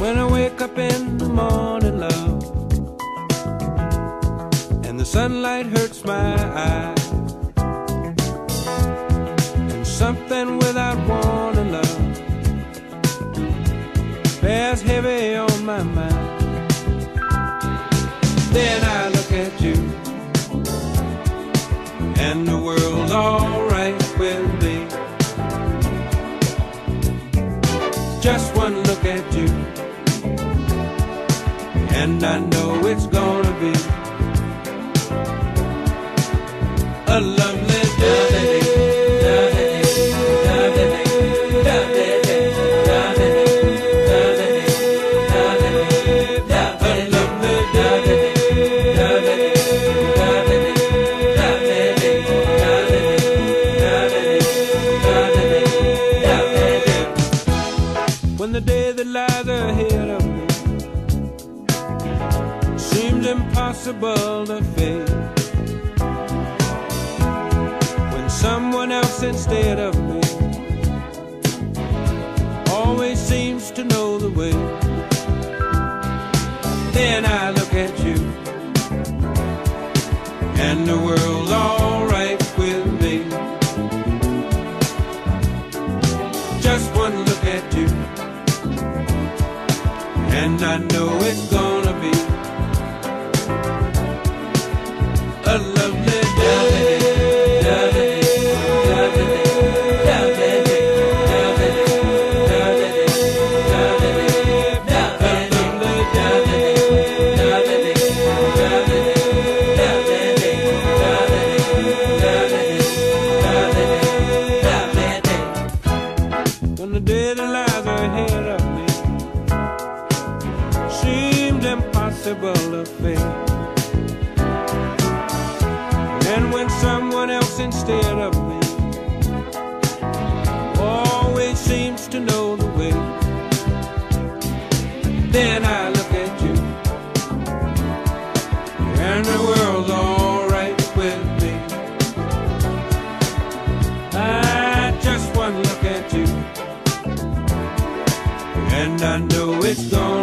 When I wake up in the morning, love, and the sunlight hurts my eyes, and something without warning, love, bears heavy on my mind. Then I look at you, and the world's alright with me. Just one look at you, and I know it's gonna be a lovely day. When the day that lies ahead of me seems impossible to face, when someone else instead of me always seems to know the way, then I look at you, and the world's alright with me. Just one look at you, and I know it's gonna be a lovely day. When the day that lies ahead of me seemed impossible to face, and when someone else instead of me always seems to know the way, then I look at you, and the world's alright with me. I just one look at you, and I know it's gonna